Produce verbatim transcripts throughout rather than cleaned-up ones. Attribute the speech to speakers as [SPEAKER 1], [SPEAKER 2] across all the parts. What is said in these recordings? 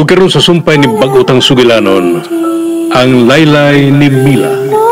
[SPEAKER 1] karon sa sumpay ni Bagutang Sugilanon, ang laylay ni Mila.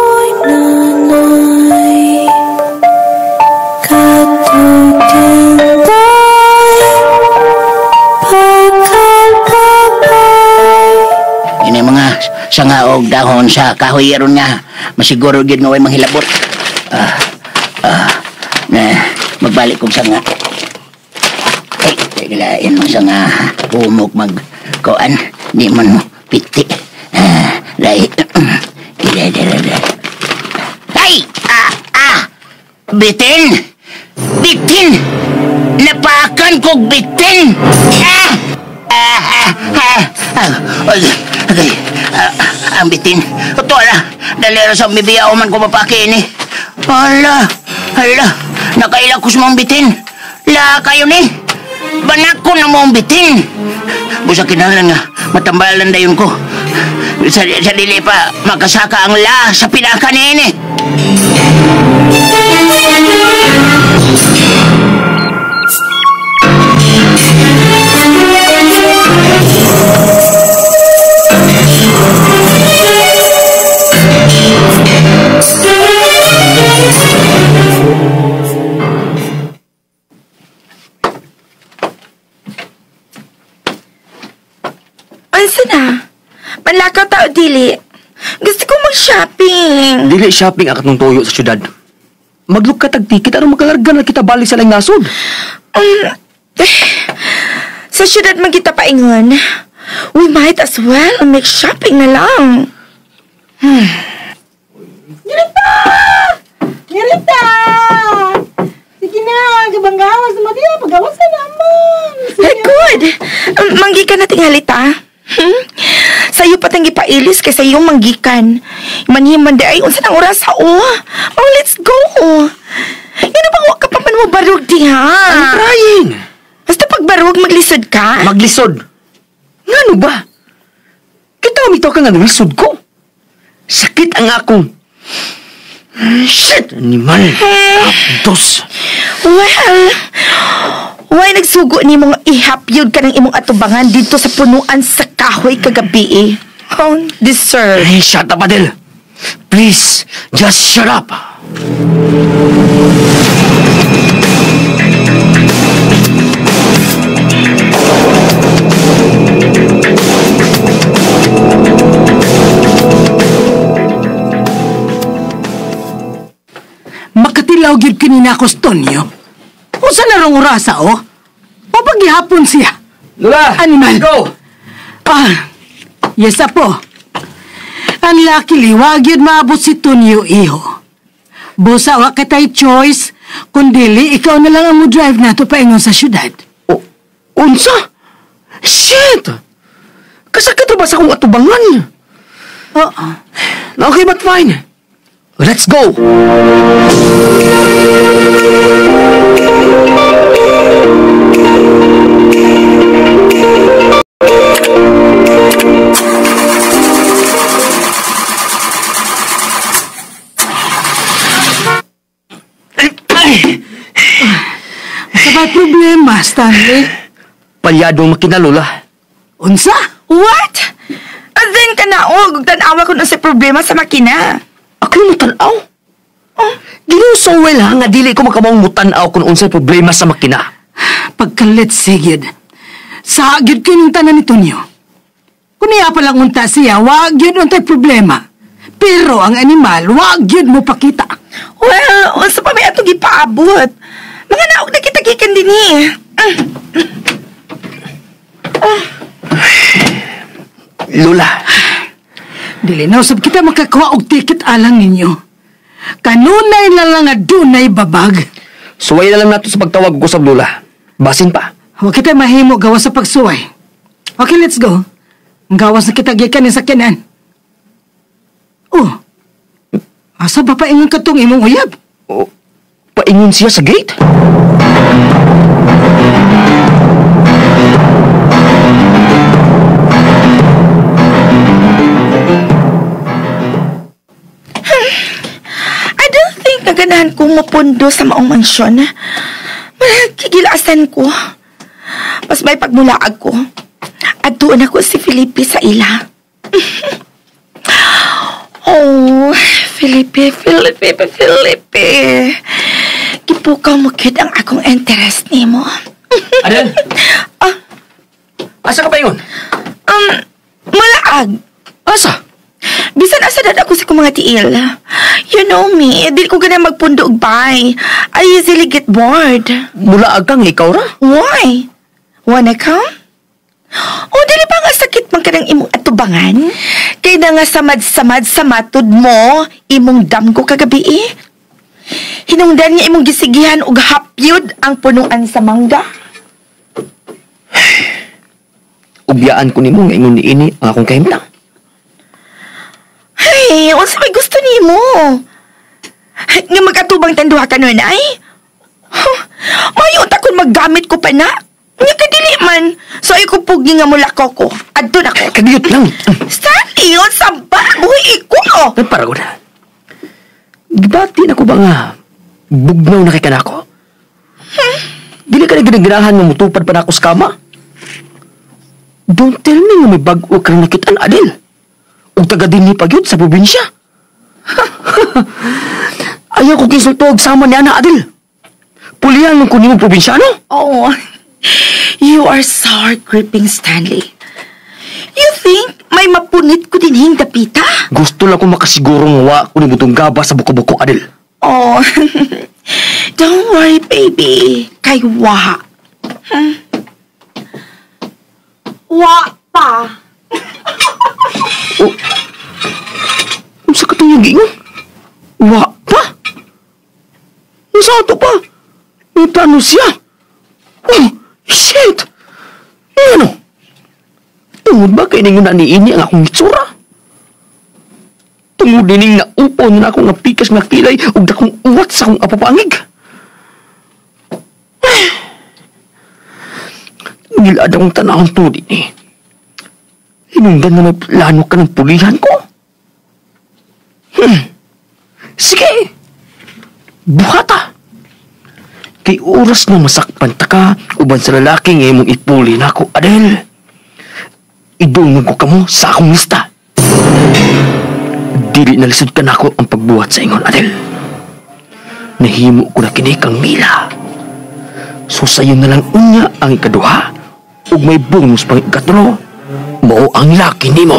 [SPEAKER 2] Ini mga sangaog dahon sa kahoy ron nga masiguro gid nga way manghilabot. Ah, ah, na magbalik kong sanga. Ay, tigilain mo sanga humok mag koan di man mo piti. Ah, dai. Dai, dai, dai. Ay, ah, ah. Bitin. Bitin. Napakan ko bitin. Ah. Ah, ah, ah. Okay, okay. Uh, ang bitin. Ito ala, dalera sa bibiyaw man ko mapaki ini. Ala, ala, nakailag ko sa mong bitin. La kayo ni, banak ko na mong bitin. Busa kinalan nga, matambalan dayon ko. Sa, sa dili pa, makasaka ang la sa pinaka ni ini.
[SPEAKER 3] Ansa na? Manlakaw tao dili. Gusto ko mag-shopping.
[SPEAKER 4] Dili shopping ang katong tuyo sa syudad. Magluk ka tag ticket anong magalarga na kita balik sa lang nasod.
[SPEAKER 3] Um, eh, sa syudad man kita paingon. We might as well make shopping na lang. Hmm.
[SPEAKER 5] Nirita! Nirita! Sige na, gabanggawas mo diya. Pagawas ka naman.
[SPEAKER 3] Hey, good. Um, manggikan na tingalita. Hmm? Sa'yo patang ipailis kay sa'yo manggikan. Manhiman di ay unsa nang oras ha o. Oh, let's go. Yan ba ka pa man mo barug di ha?
[SPEAKER 4] I'm trying.
[SPEAKER 3] Basta pag barug maglisod ka.
[SPEAKER 4] Maglisod? Ngano ba? Kita umito ka nga nalisod ko. Sakit ang akong... Shit! Animal! Apdos!
[SPEAKER 3] Well... Why nagsugo ni mong ihapyod ka ng imong atubangan dito sa punuan sa kahoy kagabi eh? Oh, deserve.
[SPEAKER 4] Hey, shut up, Adele. Please, just shut up.
[SPEAKER 5] Makatilaw gid kanina ako, Tonyo. Usa na rong orasa, oh? Papaghihapon siya.
[SPEAKER 4] Lula!
[SPEAKER 5] Animal.
[SPEAKER 4] Go!
[SPEAKER 5] Ah, yes, apo. Ang luckily, wag yun maabot si Tonyo, iho. Busa, wag katay choice, kundili, ikaw na lang ang mo drive na to paingon sa syudad.
[SPEAKER 4] O, unsa? Shit! Kasakit na ba sa kong atubangan?
[SPEAKER 5] Oo.
[SPEAKER 4] Okay, but fine. Let's go!
[SPEAKER 5] Masabay problema, Stanley.
[SPEAKER 4] Palyadong makinalula.
[SPEAKER 5] Unsa?
[SPEAKER 3] What? And then ka na, og tanawa ko na sa problema sa makina.
[SPEAKER 4] Ako yung mutanaw? Oh, ginuso well ha, nga dili ko makamang mutanaw kung unsay problema sa makina.
[SPEAKER 5] Pagkalit sigid. Sa agad ko yung tanan ni Tonyo. Kung iya palang unta siya, wag yun untay problema. Pero ang animal, wag yun mo pakita.
[SPEAKER 3] Well, unsa pa may atong gipaabot? Mga naog na kita gikan din eh.
[SPEAKER 4] Lola.
[SPEAKER 5] Dili na usab kita makakuha og ticket alang ninyo. Kanunay na lang nga dunay babag.
[SPEAKER 4] Suway na lang nato sa pagtawag ko sa Lola. Basin pa.
[SPEAKER 5] Huwag kita mahimo gawas sa pagsuway. Okay, let's go. Ang gawas na kita gikan ni sakyanan. Oh. Asa ba paingon ka tong imong uyab?
[SPEAKER 4] O, paingon siya sa gate?
[SPEAKER 3] I don't think naganahan ko mapundo sa maong mansyon. Kigilasan ko. Mas may pagmulaag ko. Adtuon ako si Felipe sa ila. Oh, Felipe, Felipe, Felipe. Gipukaw mo kid ang akong interest nimo.
[SPEAKER 4] Adel!
[SPEAKER 3] Ah,
[SPEAKER 4] Asa ka pa yun?
[SPEAKER 3] um, malaag.
[SPEAKER 4] Asa?
[SPEAKER 3] Bisan asa dad ako sa kong mga tiil. You know me, dili ko ganang magpundo og bay. I easily get bored.
[SPEAKER 4] Mula agang ikaw ra?
[SPEAKER 3] Why? Wanna come? O, dili ba nga sakit man ka ng imong atubangan? Kaya na nga samad-samad sa matod mo, imong damgo kagabi eh. Hinungdan niya imong gisigihan og hapyod ang punuan sa mangga.
[SPEAKER 4] Ubyaan ko nimo nga ingon niini ang akong kahimtang.
[SPEAKER 3] Ay, unsa may gusto nimo? Nga mag-atubang tanduha ka nun ay? Huh, mayon ta kung maggamit ko pa na. Nga kadili man. So ako pugi nga mula ko ko. Adto na ko.
[SPEAKER 4] Kadiyot lang.
[SPEAKER 3] Stanley, unsa ba? Buhi ko.
[SPEAKER 4] Ay, para ko na. Gibati na ko ba nga bugnaw na kay kanako?
[SPEAKER 3] Hmm?
[SPEAKER 4] Dili ka na ginagirahan nga mutupad pa na ako sa kama? Don't tell me nga may bago kang nakitaan, Adel. O taga din ni pagyod sa probinsya. Ayaw ko kinsulto og sama ni Ana, Adel. Pulihan ng kuning probinsyano.
[SPEAKER 3] Oh, you are sour creeping, Stanley. You think may mapunit ko din hing dapita?
[SPEAKER 4] Gusto lang ko makasiguro nga wa kuning butong gaba sa buko-buko, Adel.
[SPEAKER 3] Oh, don't worry, baby. Kay wa. Hmm? Wa pa.
[SPEAKER 4] Oh, ano sa katong yung gingon? Wa pa? Nasa ato pa? May plano siya? Oh, shit! Ano? Tungod ba kayo na niini ang akong itsura? Tungod dining na upon na akong napikas nga kilay o dakong uwat sa akong apapangig? Nilad akong tanahon to din eh. Hinungdan na may plano ka ng pulihan ko. Hmm. Sige. Buhata. Kay oras na masakpan ta ka, uban sa lalaki nga imong ipuli na ako, Adel. Idungan ko kamo sa akong lista. Dili na lisod ka na ako ang pagbuhat sa ingon, Adel. Nahimo ko na kini kang mila. So sayo na lang unya ang ikaduha, ug may bonus pang ikatlo. Mao ang laki nimo.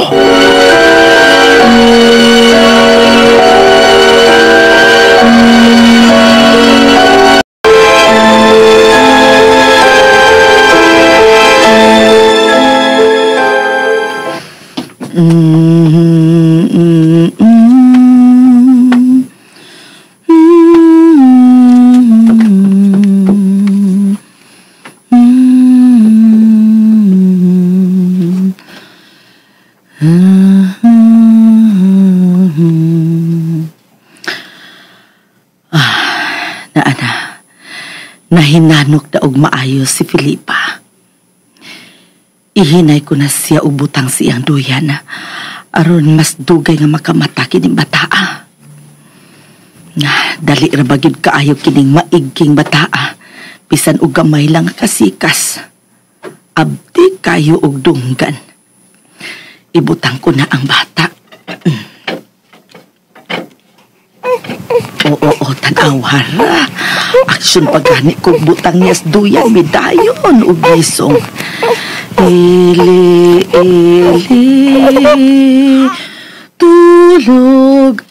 [SPEAKER 3] Nahinanok na og maayos si Felipa. Ihinay ko na siya og butang siyang duyan aron mas dugay nga makamata kining bataa. Nga dali ra bagid kaayo kining maigking bataa bisan og gamay lang kasikas. Abdi kayo og dunggan. Ibutang ko na ang bata. Oo, oo, tanawa ra. Aksyon pagani kong butang niyas duyan, midayon o gisong. Ili, ili, tulog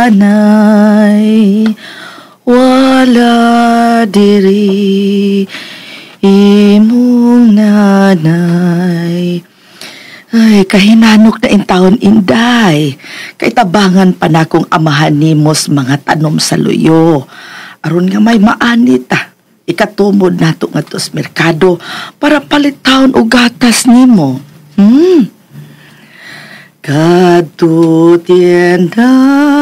[SPEAKER 3] anay, wala diri, imong nanay. Ay, kahinanok na in taon, Inday. Kay tabangan pa na kong amahan nimos mga tanom sa luyo. Aron nga may maanit ah. Ikatumod nato nga to sa merkado para palit taon o gatas nimo. Hmm. Kadto tienda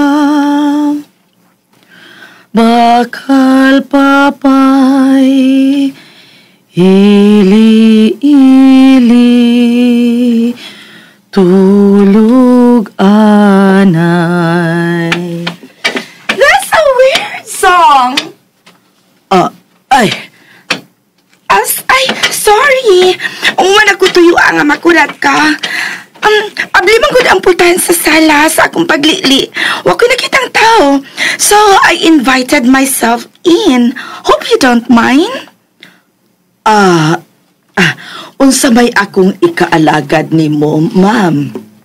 [SPEAKER 3] bakal papay ili-ili tulog anay. That's a weird song. Uh, ay. As, ay, sorry. Umana ko tuyo ang nga makurat ka. Um, abli man gud ang pultahan sa sala sa akong paglili. Wa ko nakitang tao. So, I invited myself in. Hope you don't mind.
[SPEAKER 6] Ah, ah, unsa may akong ikaalagad nimo, ma'am?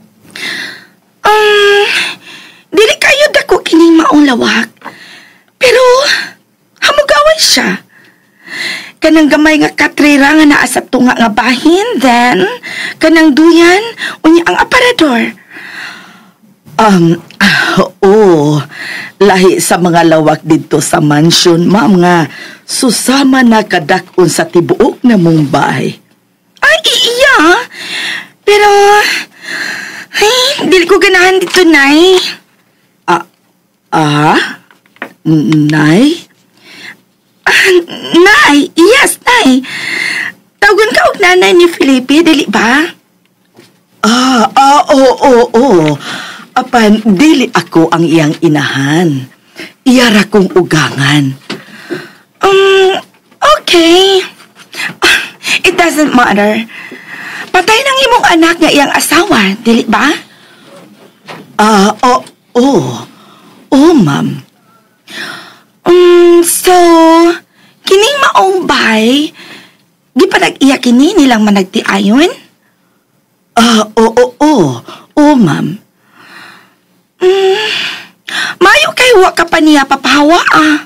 [SPEAKER 3] Um, dili kayo dako kining maong lawak. Pero, hamugaway siya. Kanang gamay nga katrira nga naa sa tunga nga bahin, then, kanang duyan, unya ang aparador.
[SPEAKER 6] Um, ah, oo, lahi sa mga lawak dito sa mansion, ma'am, nga susama na kadakon sa tibuok na mong bahay.
[SPEAKER 3] Ay, iya. Pero, ay, dili ko ganahan dito, Nay.
[SPEAKER 6] Ah, ah? Nay?
[SPEAKER 3] Ah, Nay, yes, Nay. Tawagan ka og nanay ni Felipe, dili ba?
[SPEAKER 6] Ah, ah, oo, oo, oo. Apan, dili ako ang iyang inahan. Iyara kong ugangan.
[SPEAKER 3] Um, okay. It doesn't matter. Patay ng imong anak nga iyang asawa, dili ba?
[SPEAKER 6] Ah, oo, oo. Oo, ma'am.
[SPEAKER 3] Um, so, kining maong bay, di pa nag-iya kini nilang managtiayon?
[SPEAKER 6] Ah, oo, oo. Oo, ma'am.
[SPEAKER 3] Hmm, mayo kay wa ka pa niya papahawa ah.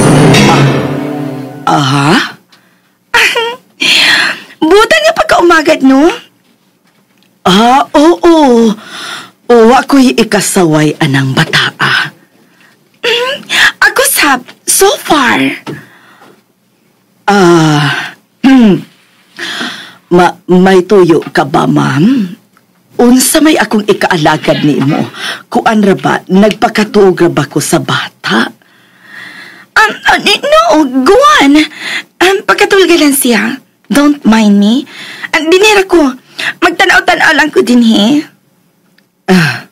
[SPEAKER 6] Ah?
[SPEAKER 3] Buta niya pagkaumagad, no?
[SPEAKER 6] Ah, oo. Oo, ako'y ikasaway anang bataa.
[SPEAKER 3] Hmm, ako sab, so far.
[SPEAKER 6] Ah, hmm. Ma may tuyo ka ba, ma'am? Unsa may akong ikaalagad nimo? Kuan ra ba nagpakatuog ra ba ko sa bata?
[SPEAKER 3] Um, uh, no, go on. Um, pagkatulga lang siya. Don't mind me. Uh, dinera ko. Magtanaw-tanaw lang ko din, he.
[SPEAKER 6] Ah.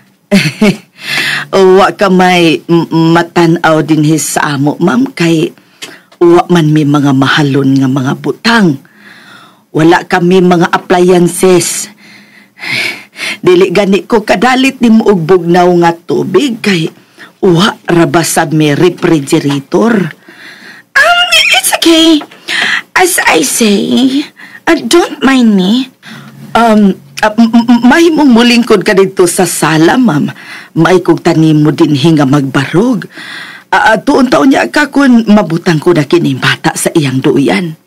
[SPEAKER 6] Wa ka may m- matanaw din his sa amo, ma'am, kay wa man mi mga mahalon nga mga butang. Wala kami mga appliances. Dili gani ko kadalit ni mo og bugnaw nga tubig kay wa ra ba sad may refrigerator.
[SPEAKER 3] Um, it's okay. As I say, uh, don't mind me.
[SPEAKER 6] Um, uh, m- m- may mong mulingkod ka dito sa sala, ma'am. May kong tanim mo din hinga magbarog. Uh, uh, tuon taon niya ka kung mabutang ko na kining bata sa iyang duyan.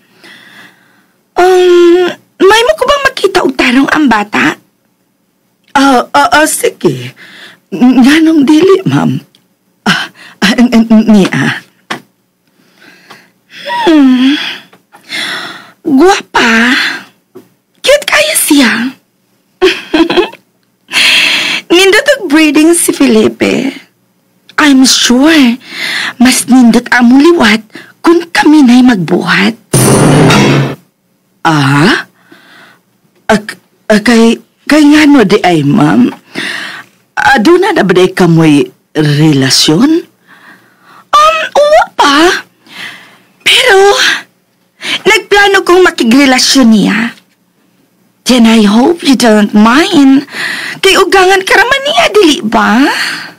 [SPEAKER 3] Um, may mo ko bang makita og tarong ang bata?
[SPEAKER 6] Ah, ah, ah, sige. Nganong dili, ma'am? Ah, ah, n- n- niya.
[SPEAKER 3] Hmm. Guwapa. Cute kaya siya. Nindot og breeding si Felipe. I'm sure, mas nindot ang muliwat kung kami na'y magbuhat.
[SPEAKER 6] Ah? Ah, ah, kay, kay nga no di ay, ma'am? Ah, doon na na ba di ka mo'y relasyon?
[SPEAKER 3] Um, uwa pa. Pero, nagplano kong makigrelasyon niya. Then I hope you don't mind. Kay ugangan karaman niya, dili ba?